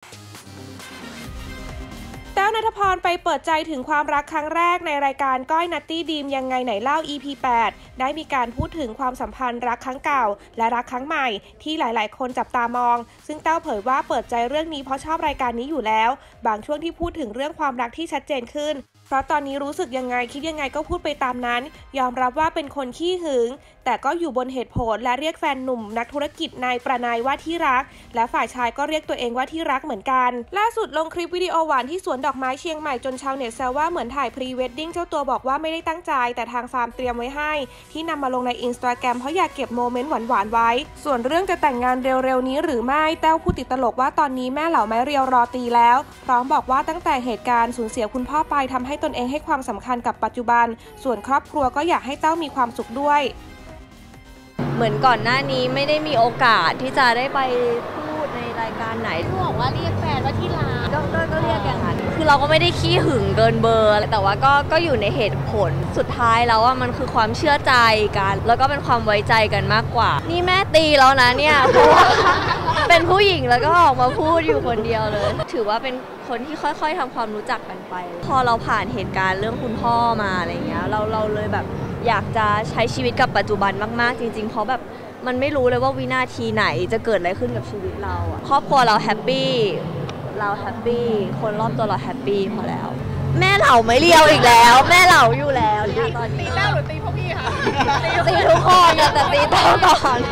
แต้วณัฐพรไปเปิดใจถึงความรักครั้งแรกในรายการก้อยนัตตี้ดีมยังไงไหนเล่า EP 8 ได้มีการพูดถึงความสัมพันธ์รักครั้งเก่าและรักครั้งใหม่ที่หลายๆคนจับตามองซึ่งแต้วเผยว่าเปิดใจเรื่องนี้เพราะชอบรายการนี้อยู่แล้วบางช่วงที่พูดถึงเรื่องความรักที่ชัดเจนขึ้นเพราะตอนนี้รู้สึกยังไงคิดยังไงก็พูดไปตามนั้นยอมรับว่าเป็นคนขี้หึงแต่ก็อยู่บนเหตุผลและเรียกแฟนหนุ่มนักธุรกิจนายประนายว่าที่รักและฝ่ายชายก็เรียกตัวเองว่าที่รักเหมือนกันล่าสุดลงคลิปวิดีโอหวานที่สวนดอกไม้เชียงใหม่จนชาวเน็ตแซวว่าเหมือนถ่ายพรีเวดดิ้งเจ้าตัวบอกว่าไม่ได้ตั้งใจแต่ทางฟาร์มเตรียมไว้ให้ที่นำมาลงใน Instagram เพราะอยากเก็บโมเมนต์หวานๆไว้ส่วนเรื่องจะแต่งงานเร็วๆนี้หรือไม่แต้วพูดติดตลกว่าตอนนี้แม่เหล่าไม้เรียวรอตีแล้วพร้อมบอกว่าตั้งแต่เหตุการณ์สูญเสียคุณพ่อไปทำให้ตนเองให้ความสำคัญกับปัจจุบันส่วนครอบครัวก็อยากให้แต้วมีความสุขด้วยเหมือนก่อนหน้านี้ไม่ได้มีโอกาสที่จะได้ไปพูดในรายการไหนบอกว่าเรียกแฟนว่าที่รักก็เรียกอย่างนั้นคือเราก็ไม่ได้ขี้หึงเกินเบอร์แต่ว่าก็อยู่ในเหตุผลสุดท้ายแล้วว่ามันคือความเชื่อใจกันแล้วก็เป็นความไว้ใจกันมากกว่านี่แม่ตีแล้วนะเนี่ยเพราะว่าเป็นผู้หญิงแล้วก็ออกมาพูดอยู่คนเดียวเลยถือว่าเป็นคนที่ค่อยๆทำความรู้จักกันไปพอเราผ่านเหตุการณ์เรื่องคุณพ่อมาอะไรเงี้ยเราเลยแบบอยากจะใช้ชีวิตกับปัจจุบันมากๆจริงๆเพราะแบบมันไม่รู้เลยว่าวินาทีไหนจะเกิดอะไรขึ้นกับชีวิตเราครอบครัวเราแฮปปี้คนรอบตัวเราแฮปปี้พอแล้วแม่เหล่าไม่เลี้ยวอีกแล้วแม่เหล่าอยู่แล้วเนี่ยตอนนี้ตีแต้วหรือตีพวกพี่คะตีทุกคนแต่ตีแต้วก่อน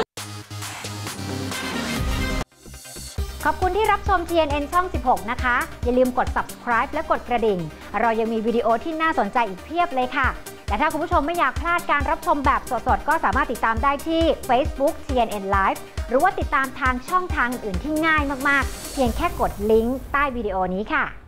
ขอบคุณที่รับชม TNN ช่อง 16 นะคะอย่าลืมกด subscribe และกดกระดิ่งเรายังมีวิดีโอที่น่าสนใจอีกเพียบเลยค่ะและถ้าคุณผู้ชมไม่อยากพลาดการรับชมแบบสดๆก็สามารถติดตามได้ที่ Facebook TNN Live หรือว่าติดตามทางช่องทางอื่นที่ง่ายมากๆเพียงแค่กดลิงก์ใต้วิดีโอนี้ค่ะ